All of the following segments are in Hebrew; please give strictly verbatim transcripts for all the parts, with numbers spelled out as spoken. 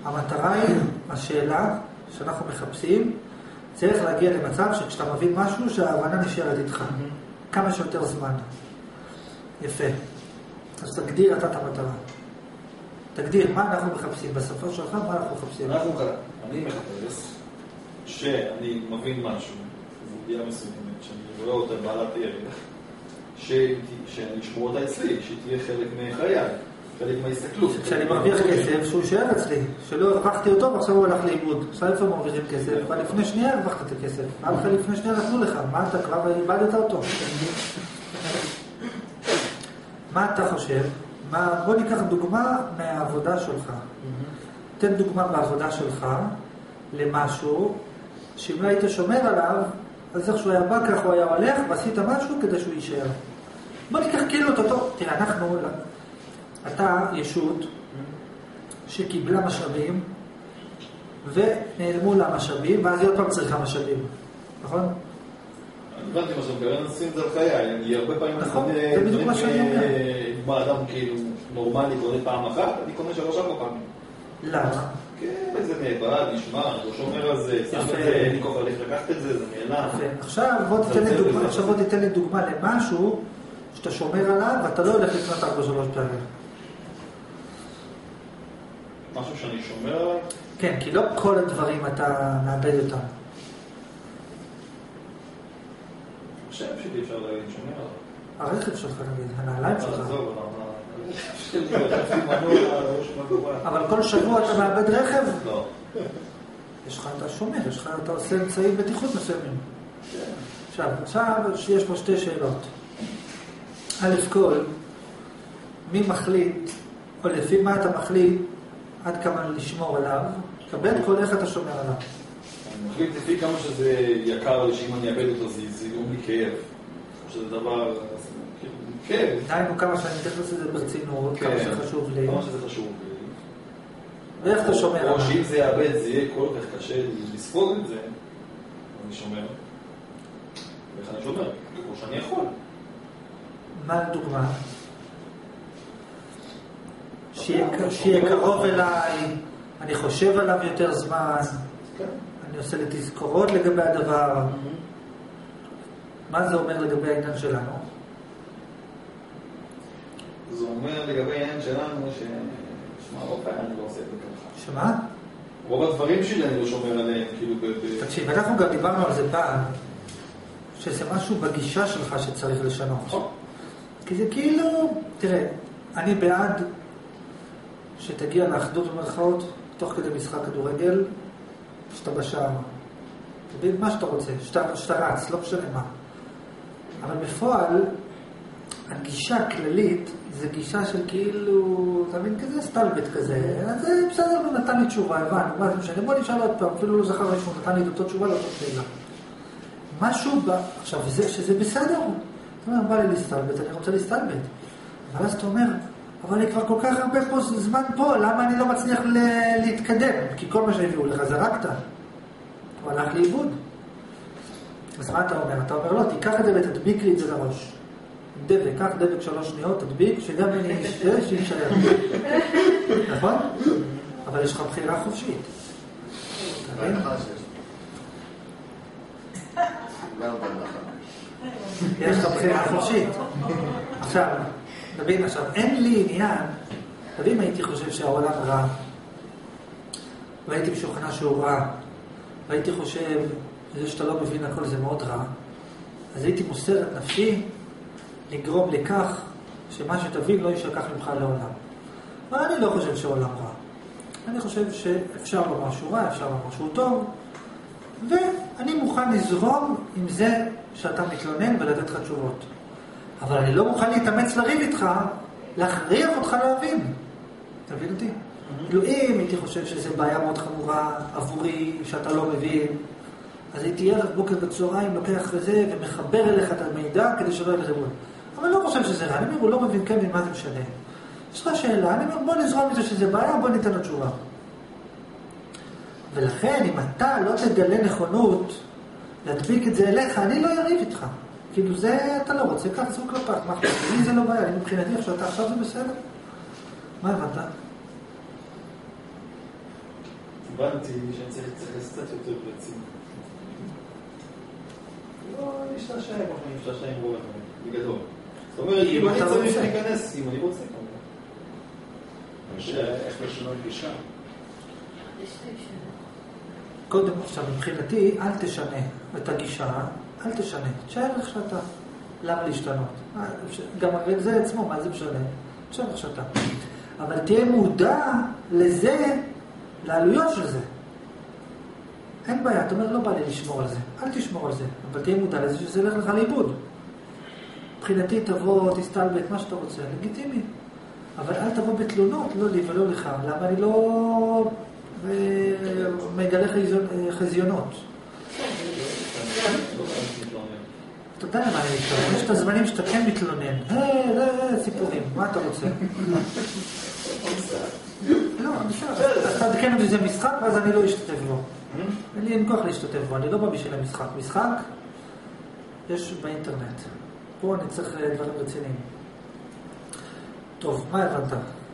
המטרה היא, השאלה שאנחנו מחפשים, צריך להגיע למצב שכשאתה מבין משהו, שההבנה נשארת איתך. כמה שיותר זמן. יפה. אז תגדיר אתה את המטרה. תגדיר, מה אנחנו מחפשים? בשפה שלך, מה אנחנו מחפשים? אנחנו מחפשים. אני מחפש שאני מבין משהו, זוגיה מסוימת, שאני רואה אותה בעלת ערך, שאני אשמור אותה אצלי, שהיא תהיה חלק מחיי, חלק מההסתכלות. כשאני מרוויח כסף, שהוא יישאר אצלי, שלא הרווחתי אותו ועכשיו הוא הלך לאיבוד. עכשיו איפה מרוויחים כסף? אבל לפני שנייה הרווחת את הכסף. הלכה לפני שנייה נתנו לך, מה אתה כבר איבדת אותו? מה אתה חושב? מה, בוא ניקח דוגמה מהעבודה שלך. תן דוגמה מהעבודה שלך למשהו שאם לא היית שומר עליו, אז איך שהוא היה בא, כך הוא היה הולך, ועשית משהו כדי שהוא יישאר. בוא ניקח כאילו אותו. תראה, אנחנו, אתה ישות שקיבלה משאבים ונעלמו לה משאבים, ואז היא עוד פעם צריכה משאבים. נכון? אני הבנתי מה שאתה מדבר, אני עושים את זה על חיי. אני הרבה פעמים נכון, זה בדיוק מה שאני אומר. מה אדם כאילו נורמלי קונה פעם אחת, אני קונה שלוש ארבע פעמים. למה? כן, זה נאבד, נשמע, לא שומר על זה, שם את זה, אין לי כוח הלך לקחת את זה, זה נעלם. עכשיו בוא תיתן לי דוגמה למשהו שאתה שומר עליו ואתה לא הולך לקנות ארבע שלוש פעמים. משהו שאני שומר עליו? כן, כי לא כל הדברים אתה מאבד אותם. השם שלי אפשר להגיד, שומר עליו. הרכב שלך נגיד, הנעליים שלך. עזוב, אבל כל שבוע אתה מאבד רכב? לא. יש לך, אתה שומר, יש לך, אתה עושה אמצעי בטיחות מסוימים. עכשיו, עכשיו יש פה שתי שאלות. א' כל, מי מחליט, או לפי מה אתה מחליט, עד כמה לשמור עליו, קבל כל איך אתה שומר עליו. אני מחליט לפי כמה שזה יקר לי, שאם אני אאבד אותו זה יגרום לי כאב. שזה דבר... כן. דיינו כמה שאני תכף לעשות את זה ברצינות, כמה שחשוב לי. כמה שזה חשוב לי. ואיך אתה שומר עליו? או שאם זה יאבד, זה יהיה כל כך קשה לספוג את זה, אני שומר. ואיך אני שומר? כמו שאני יכול. מה הדוגמה? שיהיה קרוב אליי, אני חושב עליו יותר זמן, אני עושה לי תזכורות לגבי הדבר. מה זה אומר לגבי העניין שלנו? זה אומר לגבי העניין שלנו ש... שמה, רוב פעמים אני לא עושה את זה ככה. שמה? רוב הדברים שלי אני לא שומר עליהם, כאילו ב... תקשיב, אנחנו גם דיברנו על זה פעם, שזה משהו בגישה שלך שצריך לשנות. כי זה כאילו, תראה, אני בעד שתגיע לאחדות במרכאות, תוך כדי משחק כדורגל, שאתה בשער. תבין מה שאתה רוצה, שאתה, שאתה רץ, לא משנה מה. אבל בפועל, הגישה הכללית זה גישה של כאילו, אתה מבין, כזה סטלבט כזה, אז זה בסדר, הוא נתן לי תשובה, הבן, מה זה משנה, בוא נשאל עוד פעם, אפילו לא זכר שהוא נתן לי את אותו תשובה, לא אותו שאלה. משהו, ב... עכשיו, זה, שזה בסדר, זאת אומרת, בא לי להסטלבט, אני רוצה להסטלבט. אבל אז אתה אומר, אבל אני כבר כל כך הרבה פה, זמן פה, למה אני לא מצליח ל- להתקדם? כי כל מה שהביאו לך זרקת. הוא הלך לאיבוד. אז מה אתה אומר? אתה אומר, לא, תיקח את זה ותדביק לי את זה לראש. דבק, קח דבק שלוש שניות, תדביק, שגם אני אשתה, שישאר. נכון? אבל יש לך בחירה חופשית. אתה מבין? יש לך בחירה חופשית. עכשיו, תבין עכשיו, אין לי עניין, תבין מה הייתי חושב שהעולם רע, והייתי משוכנע שהוא רע, והייתי חושב, זה שאתה לא מבין הכל זה מאוד רע, אז הייתי מוסר את נפשי לגרום לכך שמה שתבין לא ישכח ממך לעולם. אבל אני לא חושב שהעולם רע. אני חושב שאפשר לומר שהוא רע, אפשר לומר שהוא טוב, ואני מוכן לזרום עם זה שאתה מתלונן ולתת לך תשובות. אבל אני לא מוכן להתאמץ לריב איתך, להכריח אותך להבין. תבין אותי? כאילו אם הייתי חושב שזו בעיה מאוד חמורה עבורי, שאתה לא מבין, אז הייתי ערב בוקר בצהריים, לוקח זה ומחבר אליך את המידע כדי שלא יהיה לריבון. אבל לא חושב שזה רע, אני אומר, הוא לא מבין כן ממה זה משנה. יש לך שאלה, אני אומר, בוא נזרום את זה שזה בעיה, בוא ניתן לו תשובה. ולכן, אם אתה לא תגלה נכונות להדביק את זה אליך, אני לא יריב איתך. כאילו זה אתה לא רוצה, כך זרוק לפח, מה חושב? לי זה לא בעיה, אני מבחינתי עכשיו, אתה עכשיו זה בסדר. מה הבנת? הבנתי שאני צריך להתייחס קצת יותר ברצינות. לא, אני משתעשע, כמו שאני משתעשע עם רוב הדברים, בגדול. זאת אומרת, אם אני צריך להיכנס, אם אני רוצה כמובן. איך לשנות גישה? קודם, עכשיו, מבחינתי, אל תשנה את הגישה, אל תשנה. תשאר איך שאתה. למה להשתנות? גם זה עצמו, מה זה משנה? תשאר איך שאתה. אבל תהיה מודע לזה, לעלויות של זה. אין בעיה, אתה אומר, לא בא לי לשמור על זה. אל תשמור על זה. אבל תהיה מודע לזה שזה ילך לך לאיבוד. מבחינתי תבוא, תסתלבט, מה שאתה רוצה, לגיטימי. אבל אל תבוא בתלונות, לא לי ולא לך. למה אני לא מגלה חזיונות? אתה יודע למה אני מתלונן? יש את הזמנים שאתה כן מתלונן. היי, היי, סיפורים, מה אתה רוצה? לא, בסדר. אז אתה כן מביא זה משחק, ואז אני לא אשתתף בו. אין לי אין כוח להשתתף בו, אני לא בא בשביל המשחק. משחק יש באינטרנט. פה אני צריך דברים רציניים. טוב, מה הבנת?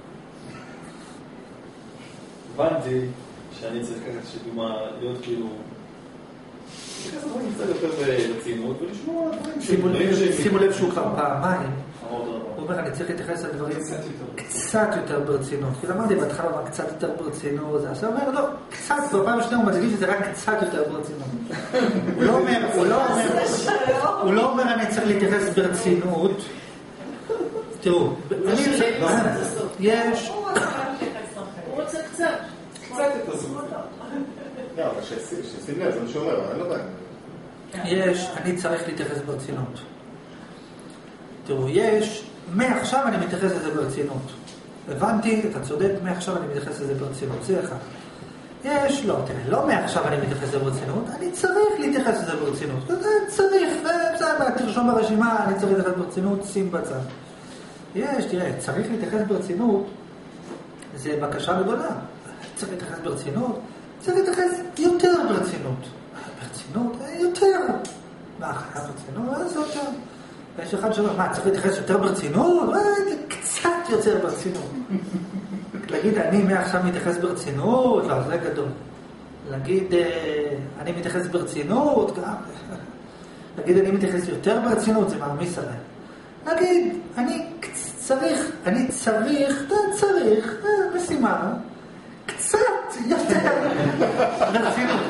הבנתי שאני צריך ככה שדומה להיות כאילו... להיכנס לדברים קצת יותר ברצינות ולשמוע דברים... שימו לב שהוא כבר פעמיים. הוא אומר, אני צריך להתייחס לדברים קצת יותר ברצינות. כי למדתי בהתחלה מה קצת יותר ברצינות. אז הוא אומר, לא, קצת, בפעם השנייה הוא מדגיש שזה רק קצת יותר ברצינות. הוא לא אומר, הוא לא אומר, הוא לא אומר, אני צריך להתייחס ברצינות. תראו, יש... הוא רוצה קצת. קצת את הזמן. לא, אבל ששים לב, זה מה שאומר, אני לא יודע. יש, אני צריך להתייחס ברצינות. תראו, יש, מעכשיו אני מתייחס לזה ברצינות. הבנתי, אתה צודק, מעכשיו אני מתייחס לזה ברצינות. זה אחד. יש, לא, תראה, לא מעכשיו אני מתייחס לזה ברצינות, אני צריך להתייחס לזה ברצינות. אתה צריך, זה, תרשום ברשימה, אני צריך להתייחס ברצינות, שים בצד. יש, תראה, צריך להתייחס ברצינות, זה בקשה גדולה. צריך להתייחס ברצינות, צריך להתייחס יותר ברצינות. ברצינות, יותר. מה, חייב ברצינות? זה יותר. ויש אחד שאומר, מה, צריך להתייחס יותר ברצינות? קצת יותר ברצינות. להגיד, אני מעכשיו מתייחס ברצינות, לא, זה גדול. להגיד, אני מתייחס ברצינות, גם. להגיד, אני מתייחס יותר ברצינות, זה מעמיס עליי. להגיד, אני צריך, אני צריך, אתה צריך, משימה, קצת יותר ברצינות.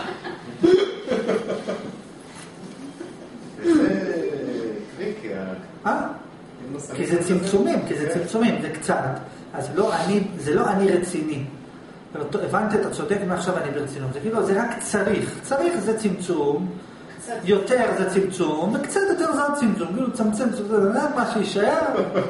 זה טריקי. אה? כי זה צמצומים, כי זה צמצומים, זה קצת. אז לא אני, זה לא אני רציני. הבנת, אתה צודק, מעכשיו אני ברצינות. זה כאילו, זה רק צריך. צריך זה צמצום, יותר זה צמצום, וקצת יותר זה צמצום. כאילו, צמצם, זה מה שישאר.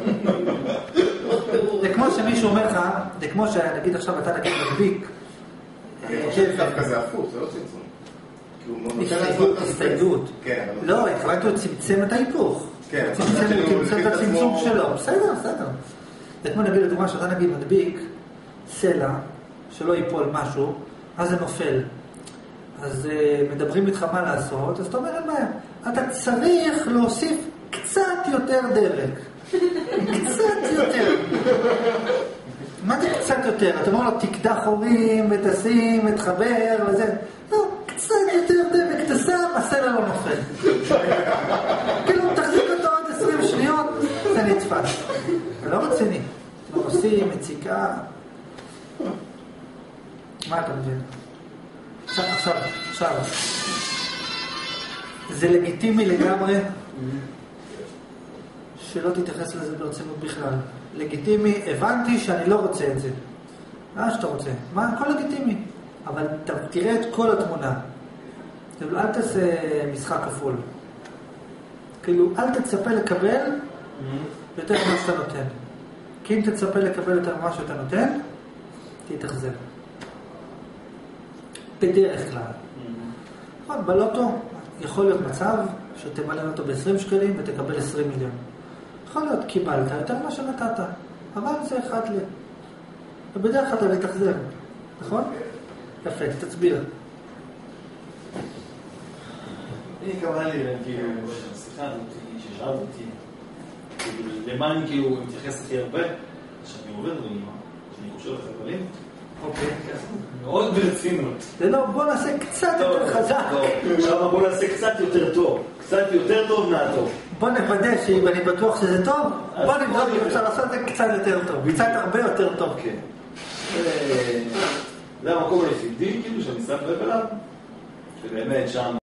זה כמו שמישהו אומר לך, זה כמו שנגיד עכשיו אתה נגיד מדביק. אני חושב דווקא זה הפוך, זה לא צמצום. הסתייגות. לא, התחלת הוא צמצם את ההיפוך. צמצם את הצמצום שלו. בסדר, בסדר. זה כמו נגיד לדוגמה שאתה נגיד מדביק סלע, שלא ייפול משהו, אז זה נופל. אז מדברים איתך מה לעשות, אז אתה אומר, אתה צריך להוסיף קצת יותר דרג. קצת יותר. מה זה קצת יותר? אתה אומר לו, תקדח הורים ותשים ותחבר וזה. לא, קצת יותר דבק, תשם, הסלע לא נופל. כאילו, תחזיק אותו עוד עשרים שניות, זה נתפס. זה לא רציני. לא עושים, מציקה. מה אתה מבין? עכשיו, עכשיו, עכשיו. זה לגיטימי לגמרי שלא תתייחס לזה ברצינות בכלל. לגיטימי, הבנתי שאני לא רוצה את זה. מה שאתה רוצה? מה? הכל לגיטימי. אבל תראה את כל התמונה. כאילו, אל תעשה משחק כפול. כאילו, אל תצפה לקבל יותר מה שאתה נותן. כי אם תצפה לקבל יותר מה שאתה נותן, תתאכזב. בדרך כלל. נכון, בלוטו יכול להיות מצב שתמלא אותו ב-עשרים שקלים ותקבל עשרים מיליון. יכול להיות, קיבלת יותר מה שנתת. אבל זה אחד לי. ובדרך כלל אתה מתאכזב. נכון? יפה, תצביע. אני קבלה לי, כאילו, השיחה הזאת, ששאלת אותי, למה אני כאילו מתייחס הכי הרבה, שאני עובד רעימה, שאני חושב על חלבלים. אוקיי. מאוד ברצינות. זה לא, בוא נעשה קצת יותר חזק. עכשיו בוא נעשה קצת יותר טוב. קצת יותר טוב מהטוב. בוא נוודא שאם אני בטוח שזה טוב, בוא נבדוק אם אפשר לעשות את זה קצת יותר טוב. קצת הרבה יותר טוב. כן. זה המקום היחידי, כאילו, שאני שם לב אליו, שבאמת שם